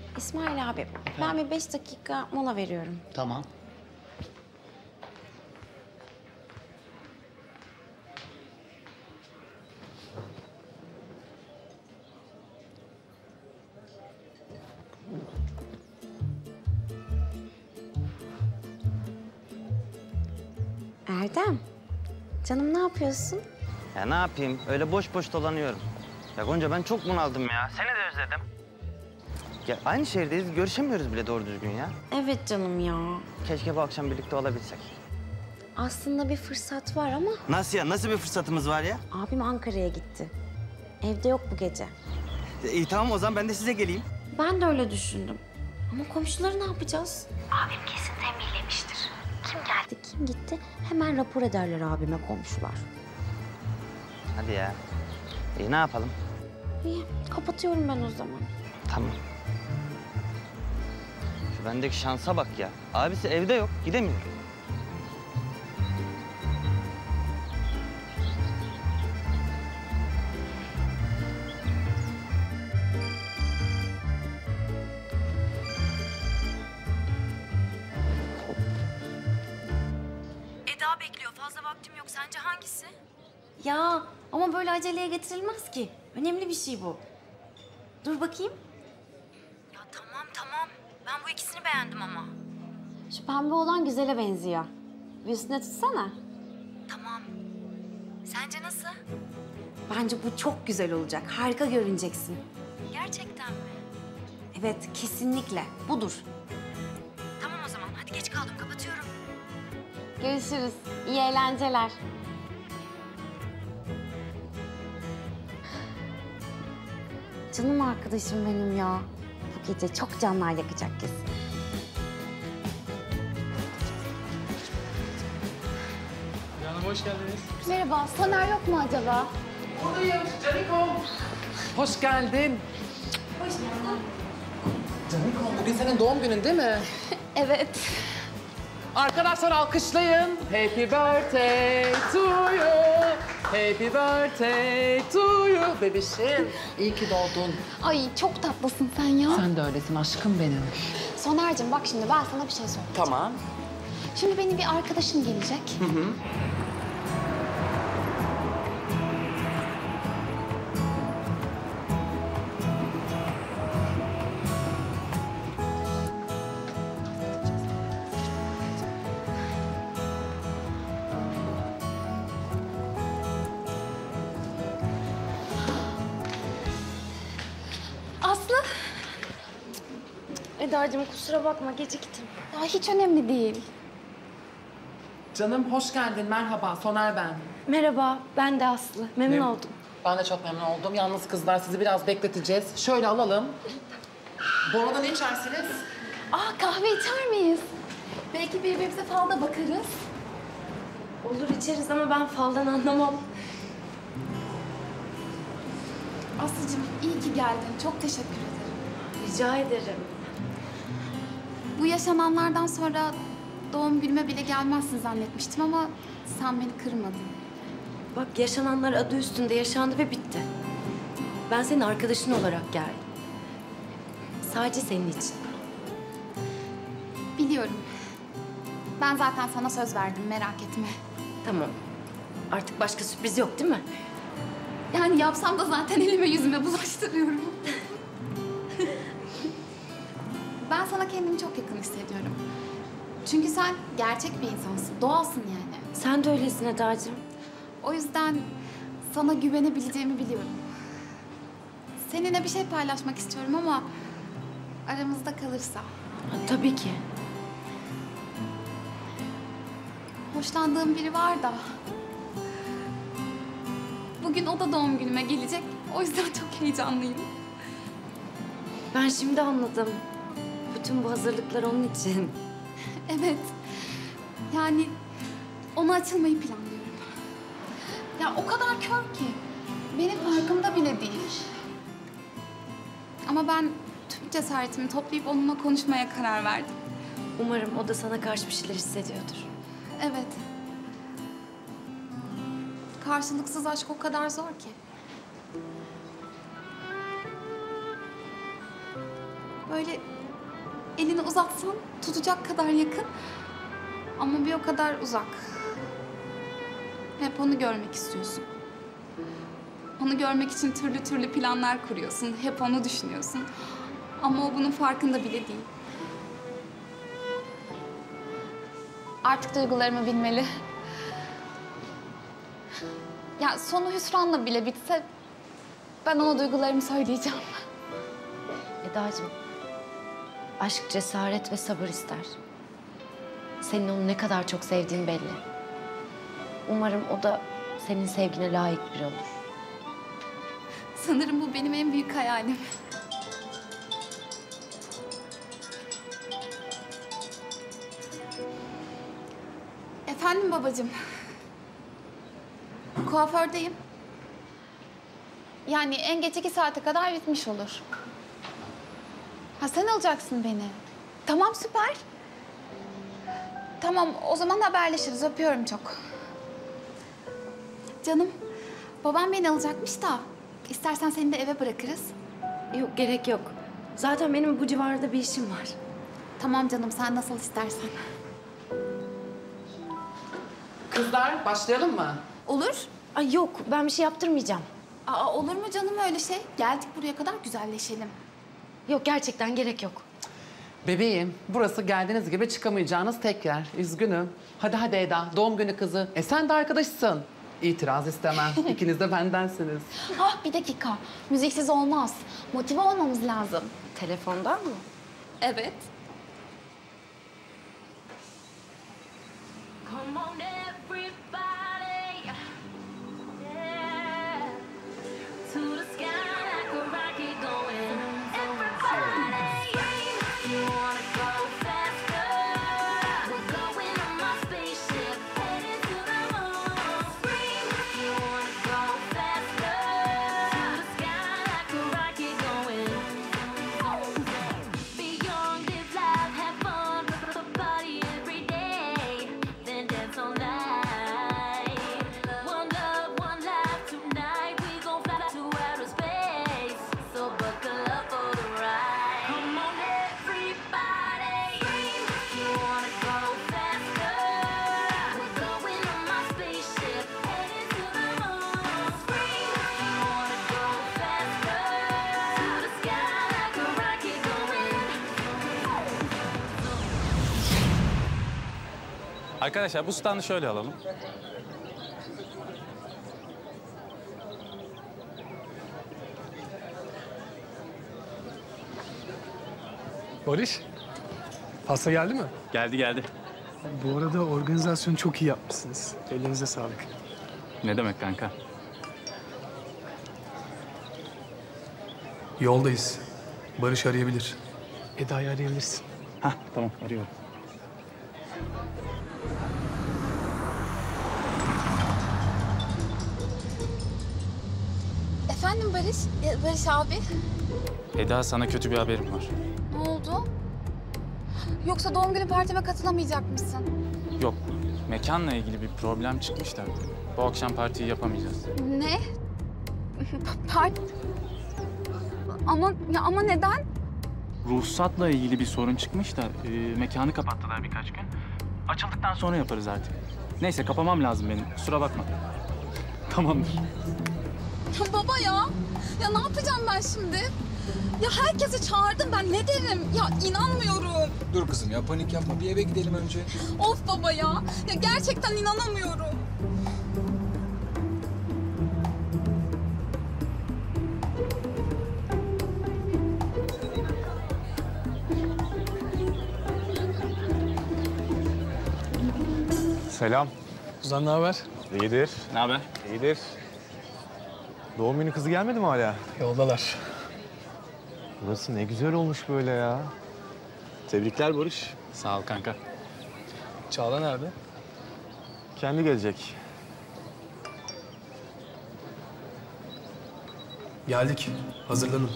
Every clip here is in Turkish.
İsmail abi, ben bir 5 dakika mola veriyorum. Tamam. Erdem, canım ne yapıyorsun? Ya ne yapayım? Öyle boş boş dolanıyorum. Ya Gonca ben çok bunaldım ya. Seni de özledim. Ya aynı şehirdeyiz. Görüşemiyoruz bile doğru düzgün ya. Evet canım ya. Keşke bu akşam birlikte olabilsek. Aslında bir fırsat var ama Nasıl ya? Nasıl bir fırsatımız var ya? abim Ankara'ya gitti. Evde yok bu gece. İyi tamam o zaman ben de size geleyim. Ben de öyle düşündüm. Ama komşuları ne yapacağız? Abim kesin tembihlemiştir. Kim geldi, kim gitti? Hemen rapor ederler abime komşular. Hadi ya. İyi ne yapalım? İyi, kapatıyorum ben o zaman. Tamam. Şu bendeki şansa bak ya. Abisi evde yok. Gidemiyor. Eda bekliyor. Fazla vaktim yok. Sence hangisi? Ya ama böyle aceleye getirilmez ki. Önemli bir şey bu. Dur bakayım. Ya tamam. Ben bu ikisini beğendim ama. Şu pembe olan güzele benziyor. Bir üstüne tutsana. Tamam. Sence nasıl? Bence bu çok güzel olacak. Harika görüneceksin. Gerçekten mi? Evet, kesinlikle. Budur. Tamam o zaman. Hadi geç kaldım. Kapatıyorum. Görüşürüz. İyi eğlenceler. Canım arkadaşım benim ya. Bu gece çok canlar yakacak kesin. Hanım hoş geldiniz. Merhaba, Soner yok mu acaba? Buradayım Canikom. Hoş geldin. Hoş bulduk. Canikom bugün senin doğum günün değil mi? Evet. Arkadaşlar alkışlayın. Happy birthday to you. Happy birthday to you. Bebişim iyi ki doğdun. Ay çok tatlısın sen ya. Sen de öylesin aşkım benim. Soner'cim bak şimdi ben sana bir şey soracağım. Tamam. Şimdi benim bir arkadaşım gelecek. Aslı. Eda'cığım kusura bakma geciktim. Ya hiç önemli değil. Canım hoş geldin. Merhaba. Soner ben. Merhaba, ben de Aslı. Memnun oldum. Ben de çok memnun oldum. Yalnız kızlar sizi biraz bekleteceğiz. Şöyle alalım. Bu arada ne içersiniz? Aa kahve içer miyiz? Belki birbirimize falda bakarız. Olur içeriz ama ben faldan anlamam. Aslıcığım iyi ki geldin. Çok teşekkür ederim. Rica ederim. Bu yaşananlardan sonra doğum günüme bile gelmezsin zannetmiştim ama sen beni kırmadın. Bak yaşananlar adı üstünde yaşandı ve bitti. Ben senin arkadaşın olarak geldim. Sadece senin için. Biliyorum. Ben zaten sana söz verdim, merak etme. Tamam. Artık başka sürpriz yok değil mi? Yani yapsam da zaten elime yüzüme bulaştırıyorum. Ben sana kendimi çok yakın hissediyorum. Çünkü sen gerçek bir insansın, doğalsın yani. Sen de öylesin Eda'cığım. O yüzden sana güvenebileceğimi biliyorum. Seninle bir şey paylaşmak istiyorum ama aramızda kalırsa. Ha, tabii ki. Hoşlandığım biri var da. Bugün o da doğum günüme gelecek. O yüzden çok heyecanlıyım. Ben şimdi anladım. Bütün bu hazırlıklar onun için. Evet. Yani ona açılmayı planlıyorum. Ya o kadar kör ki. Benim farkımda bile değil. Ama ben tüm cesaretimi toplayıp onunla konuşmaya karar verdim. Umarım o da sana karşı bir şeyler hissediyordur. Evet. Karşılıksız aşk o kadar zor ki. Böyle elini uzatsan tutacak kadar yakın ama bir o kadar uzak. Hep onu görmek istiyorsun. Onu görmek için türlü türlü planlar kuruyorsun. Hep onu düşünüyorsun. Ama o bunun farkında bile değil. Artık duygularımı bilmeli. Ya sonu hüsranla bile bitse ben ona duygularımı söyleyeceğim. Eda'cığım, aşk cesaret ve sabır ister. Senin onu ne kadar çok sevdiğin belli. Umarım o da senin sevgine layık biri olur. Sanırım bu benim en büyük hayalim. Efendim babacığım. Kuafördeyim. Yani en geç 2 saate kadar bitmiş olur. Ha sen alacaksın beni. Tamam süper. Tamam o zaman haberleşiriz. Öpüyorum çok. Canım babam beni alacakmış da istersen seni de eve bırakırız. Yok, gerek yok. Zaten benim bu civarda bir işim var. Tamam canım sen nasıl istersen. Kızlar başlayalım mı? Olur. Ay yok, ben bir şey yaptırmayacağım. Aa, olur mu canım öyle şey? Geldik buraya kadar güzelleşelim. Yok, gerçekten gerek yok. Bebeğim, burası geldiğiniz gibi çıkamayacağınız tek yer. Üzgünüm. Hadi Eda, doğum günü kızı. Sen de arkadaşsın. İtiraz istemem. İkiniz de bendensiniz. Ah bir dakika. Müziksiz olmaz. Motive olmamız lazım. Telefondan mı? Evet. Come on, everybody, yeah, to the sky like a rocket going. Everybody, you wanna go faster? We're going on my spaceship, heading to the moon. Scream, you wanna go faster? To the sky like a rocket going. Be young, live life, have fun, party every day. Then dance all night. One love, one life. Tonight we gon' fly to outer space. So buckle up for the ride. Come on, everybody. You wanna go faster? We're going on my spaceship, heading to the moon. Scream, you wanna go faster? To the sky like a rocket going. Arkadaşlar bu standı şöyle alalım. Barış, pasta geldi mi? Geldi geldi. Bu arada organizasyonu çok iyi yapmışsınız. Elinize sağlık. Ne demek kanka? Yoldayız. Barış arayabilir. Eda'yı arayabilirsin. Hah tamam arıyorum. Efendim Barış? Barış abi. Eda sana kötü bir haberim var. Ne oldu? Yoksa doğum günü partime katılamayacak mısın? Yok, mekanla ilgili bir problem çıkmış da bu akşam partiyi yapamayacağız. Ne? Part... Ama neden? Ruhsatla ilgili bir sorun çıkmış da mekanı kapattılar birkaç gün. Açıldıktan sonra yaparız artık. Neyse kapamam lazım benim. Kusura bakma. Tamamdır. Ya baba ya. Ya ne yapacağım ben şimdi? Ya herkesi çağırdım ben ne derim? Ya inanmıyorum. Dur kızım ya panik yapma. Bir eve gidelim önce. Of baba ya. Ya gerçekten inanamıyorum. Selam. Ozan ne haber? İyidir. Ne haber? İyidir. Doğum günü kızı gelmedi mi hala? Yoldalar. Burası ne güzel olmuş böyle ya. Tebrikler Barış. Sağ ol kanka. Çağla nerede? Kendi gelecek. Geldik. Hazırlanın.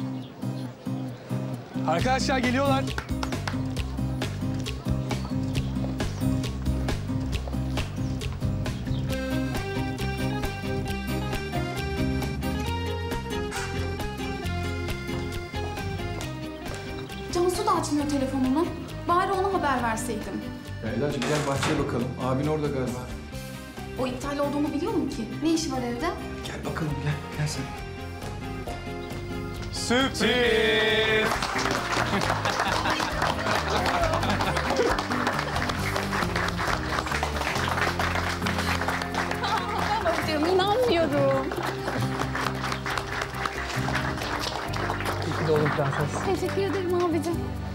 Arkadaşlar geliyorlar. Cansu da açmıyor telefonunu. Bari ona haber verseydim. Ya Eda'cığım gel bahçeye bakalım. Abin orada galiba. O iptal olduğunu biliyor mu ki? Ne işi var evde? Gel bakalım gel. Gel sen. Sürpriz! Babacığım inanmıyorum. İyi ki doğdun prenses. Teşekkür ederim abicim.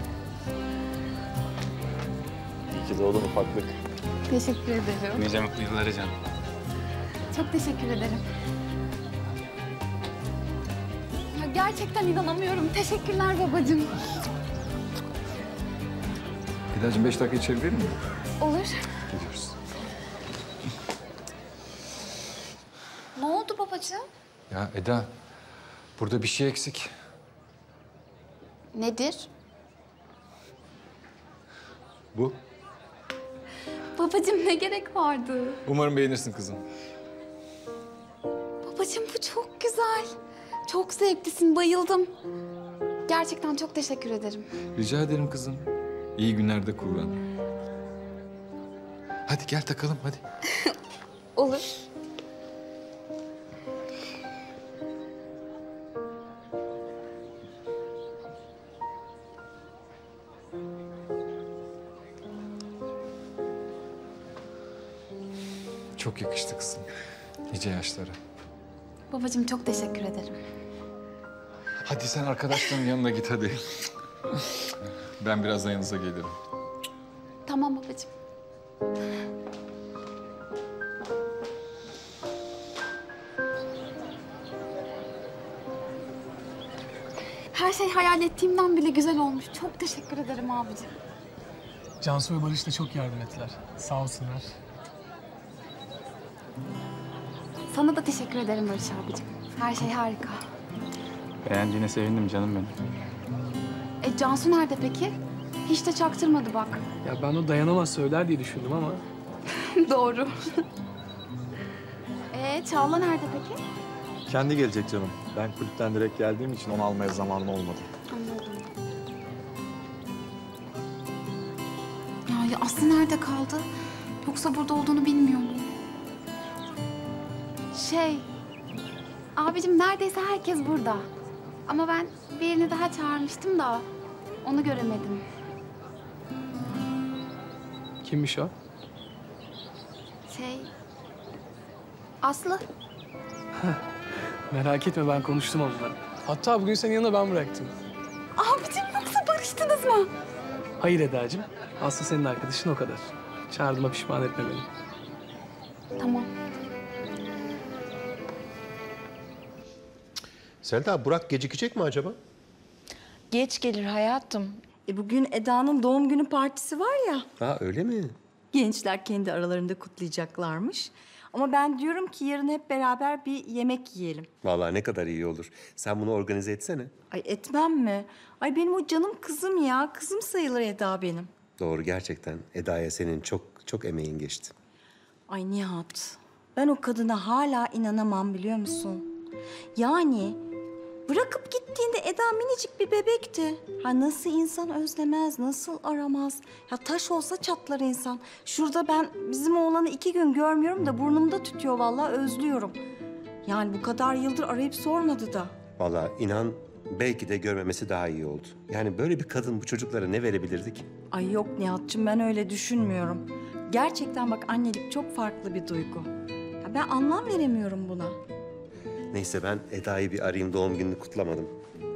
İyi ki doğdun ufaklık. Teşekkür ederim. Nice mutlu yılları canım. Çok teşekkür ederim. Ya gerçekten inanamıyorum. Teşekkürler babacığım. Eda'cığım 5 dakika içeri verir mi? Olur. Gidiyoruz. Ne oldu babacığım? Ya Eda, burada bir şey eksik. Nedir? Bu. Babacığım ne gerek vardı? Umarım beğenirsin kızım. Babacığım bu çok güzel. Çok zevklisin, bayıldım. Gerçekten çok teşekkür ederim. Rica ederim kızım. İyi günlerde kullan. Hadi gel takalım hadi. Olur. Çok yakıştı kızım. Nice yaşlara. Babacığım çok teşekkür ederim. Hadi sen arkadaşların yanına git hadi. Ben birazdan yanınıza gelirim. Tamam babacığım. Her şey hayal ettiğimden bile güzel olmuş. Çok teşekkür ederim abicim. Cansu ve Barış da çok yardım ettiler. Sağ olsunlar. Sana da teşekkür ederim Barış abicim. Her şey harika. Beğendiğine sevindim canım benim. Cansu nerede peki? Hiç de çaktırmadı bak. Ya ben o dayanamaz söyler diye düşündüm ama Doğru. Çağla nerede peki? Kendi gelecek canım. Ben kulüpten direkt geldiğim için onu almaya zamanım olmadı. Anladım. Ya Aslı nerede kaldı? Yoksa burada olduğunu bilmiyor mu? Abicim neredeyse herkes burada. Ama ben birini daha çağırmıştım da onu göremedim. kimmiş o? Aslı. Merak etme ben konuştum onunla. Hatta bugün senin yanına ben bıraktım. Abicim yoksa barıştınız mı? Hayır Eda'cığım. Aslı senin arkadaşın o kadar. Çağırdığıma pişman etme beni. Tamam. Selda, Burak gecikecek mi acaba? Geç gelir hayatım. Bugün Eda'nın doğum günü partisi var ya. Ha öyle mi? Gençler kendi aralarında kutlayacaklarmış. Ama ben diyorum ki yarın hep beraber bir yemek yiyelim. Vallahi ne kadar iyi olur. Sen bunu organize etsene. Ay etmem mi? Ay benim o canım kızım ya. Kızım sayılır Eda benim. Doğru gerçekten. Eda'ya senin çok emeğin geçti. Ay Nihat, ben o kadına hala inanamam biliyor musun? Yani bırakıp gittiğinde Eda minicik bir bebekti. Ha nasıl insan özlemez, nasıl aramaz? Ya taş olsa çatlar insan. Şurada ben bizim oğlanı 2 gün görmüyorum da burnumda tütüyor vallahi özlüyorum. Yani bu kadar yıldır arayıp sormadı da. Vallahi inan belki de görmemesi daha iyi oldu. Yani böyle bir kadın bu çocuklara ne verebilirdi ki? Ay yok Nihat'cığım ben öyle düşünmüyorum. Gerçekten bak annelik çok farklı bir duygu. Ya ben anlam veremiyorum buna. Neyse ben Eda'yı bir arayayım, doğum gününü kutlamadım.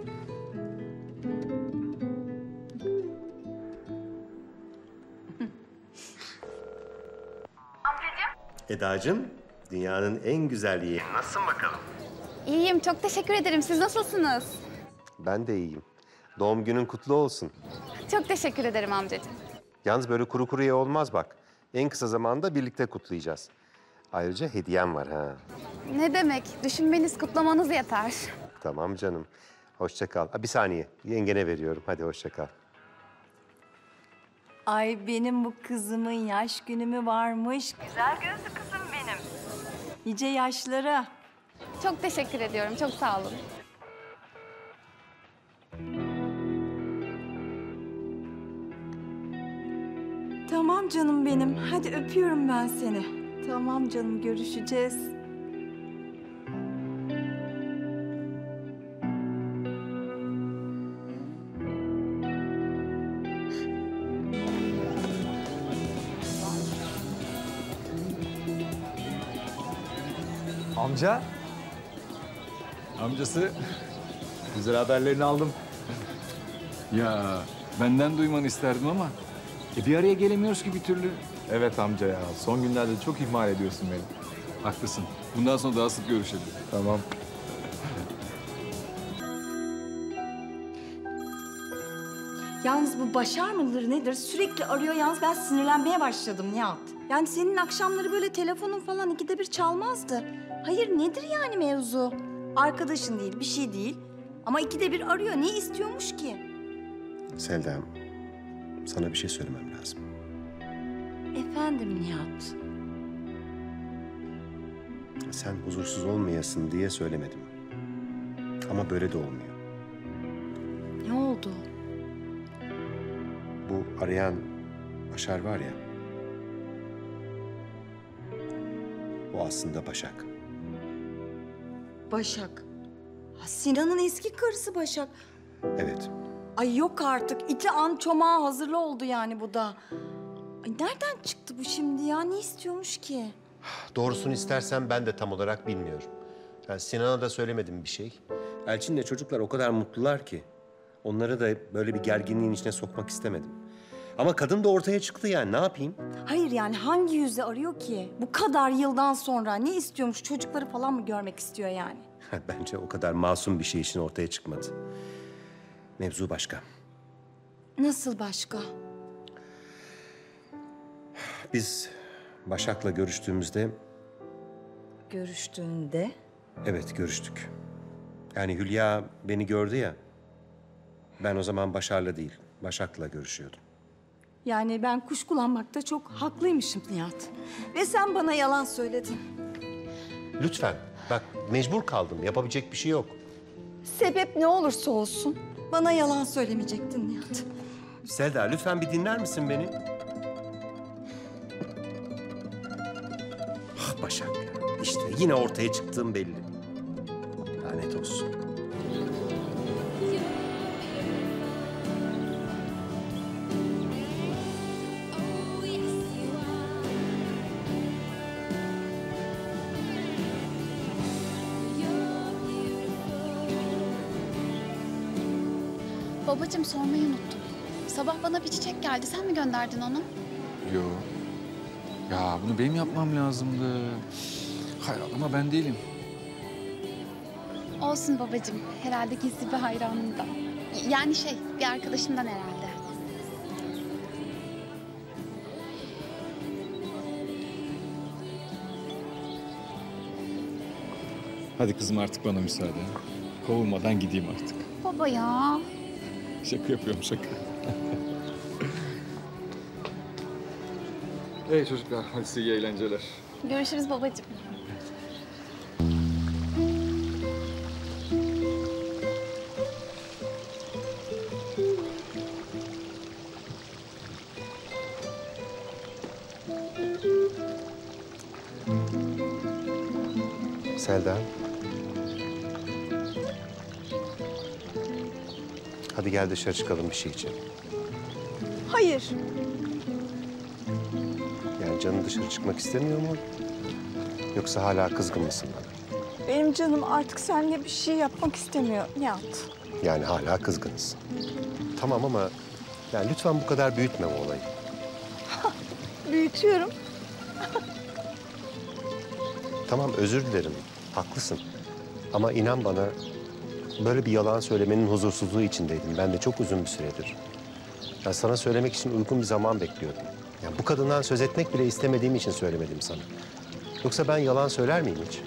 Eda'cığım, dünyanın en güzel yeğeni. Nasılsın bakalım? İyiyim, çok teşekkür ederim. Siz nasılsınız? Ben de iyiyim. Doğum günün kutlu olsun. Çok teşekkür ederim amcacığım. Yalnız böyle kuru kuruya olmaz bak. En kısa zamanda birlikte kutlayacağız. Ayrıca hediyem var ha. Ne demek? Düşünmeniz, kutlamanız yeter. Tamam canım. Hoşça kal. Bir saniye. Yengene veriyorum. Hadi hoşça kal. Ay benim bu kızımın yaş günü mü varmış? Güzel gözlü kızım benim. Nice yaşlara. Çok teşekkür ediyorum, çok sağ olun. Tamam canım benim. Hadi öpüyorum ben seni. Tamam canım, görüşeceğiz. Amca. Amcası. Güzel haberlerini aldım. Ya benden duymanı isterdim ama Bir araya gelemiyoruz ki bir türlü. Evet amca ya. Son günlerde çok ihmal ediyorsun beni. haklısın. Bundan sonra daha sık görüşelim. Tamam. Yalnız bu Başar mıdır nedir? Sürekli arıyor yalnız, ben sinirlenmeye başladım Nihat. Yani senin akşamları böyle telefonun falan ikide bir çalmazdı. Hayır, nedir yani mevzu? Arkadaşın değil, bir şey değil. Ama ikide bir arıyor. Ne istiyormuş ki? Selda'm, sana bir şey söylemem lazım. Efendim Nihat. Sen huzursuz olmayasın diye söylemedim. Ama böyle de olmuyor. Ne oldu? Bu arayan Başar var ya... o aslında Başak. Başak. Ha, Sinan'ın eski karısı Başak. Evet. Ay yok artık. İti an çomağa hazırlı oldu yani bu da. Ay nereden çıktı bu şimdi ya? Ne istiyormuş ki? Doğrusunu istersen ben de tam olarak bilmiyorum. Yani Sinan'a da söylemedim bir şey. Elçin'le çocuklar o kadar mutlular ki... onları da böyle bir gerginliğin içine sokmak istemedim. Ama kadın da ortaya çıktı yani, ne yapayım? Hayır yani hangi yüzle arıyor ki? Bu kadar yıldan sonra ne istiyormuş? Çocukları falan mı görmek istiyor yani? Bence o kadar masum bir şey için ortaya çıkmadı. Mevzu başka. Nasıl başka? Biz Başak'la görüştüğümüzde... Görüştüğünde? Evet, görüştük. Yani Hülya beni gördü ya... ben o zaman Başar'la değil, Başak'la görüşüyordum. Yani ben kuşkulanmakta çok haklıymışım Nihat. Ve sen bana yalan söyledin. Lütfen, bak mecbur kaldım. Yapabilecek bir şey yok. Sebep ne olursa olsun bana yalan söylemeyecektin Nihat. Selda, lütfen bir dinler misin beni? Ah Başak ya. İşte yine ortaya çıktığım belli. Lanet olsun. Babacığım sormayı unuttum. Sabah bana bir çiçek geldi. Sen mi gönderdin onu? Yo. Ya bunu benim yapmam lazımdı. Hayır ama ben değilim. Olsun babacığım. Herhalde gizli bir hayranımdan. Yani bir arkadaşımdan herhalde. Hadi kızım artık bana müsaade. Kovulmadan gideyim artık. Baba ya. Şaka yapıyorum şaka. Hey çocuklar hadi size iyi eğlenceler. Görüşürüz babacığım. Selda. Hadi gel dışarı çıkalım bir şey için. Hayır. Yani canın dışarı çıkmak istemiyor mu? Yoksa hala kızgın mısın bana? Benim canım artık seninle bir şey yapmak istemiyor Nihat. Yani hala kızgınız. Tamam ama yani lütfen bu kadar büyütme bu olayı. Büyütüyorum. Tamam özür dilerim. Haklısın. Ama inan bana böyle bir yalan söylemenin huzursuzluğu içindeydim. Ben de çok uzun bir süredir. Ya sana söylemek için uygun bir zaman bekliyordum. Ya bu kadından söz etmek bile istemediğim için söylemedim sana. Yoksa ben yalan söyler miyim hiç?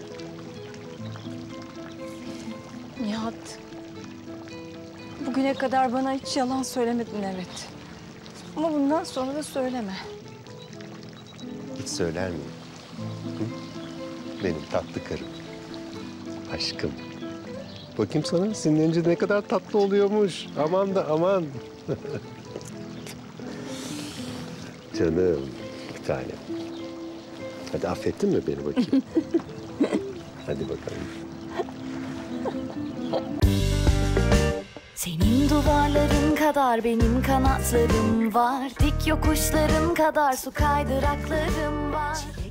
Nihat. Bugüne kadar bana hiç yalan söylemedin evet. Ama bundan sonra da söyleme. Hiç söyler miyim? Hı? Benim tatlı karım. Aşkım. Bakayım sana sinirlenince ne kadar tatlı oluyormuş. Aman da aman. Canım, bir tane. Hadi affettin mi beni bakayım? Hadi bakalım. Senin duvarların kadar benim kanatlarım var. Dik yokuşların kadar su kaydıraklarım var.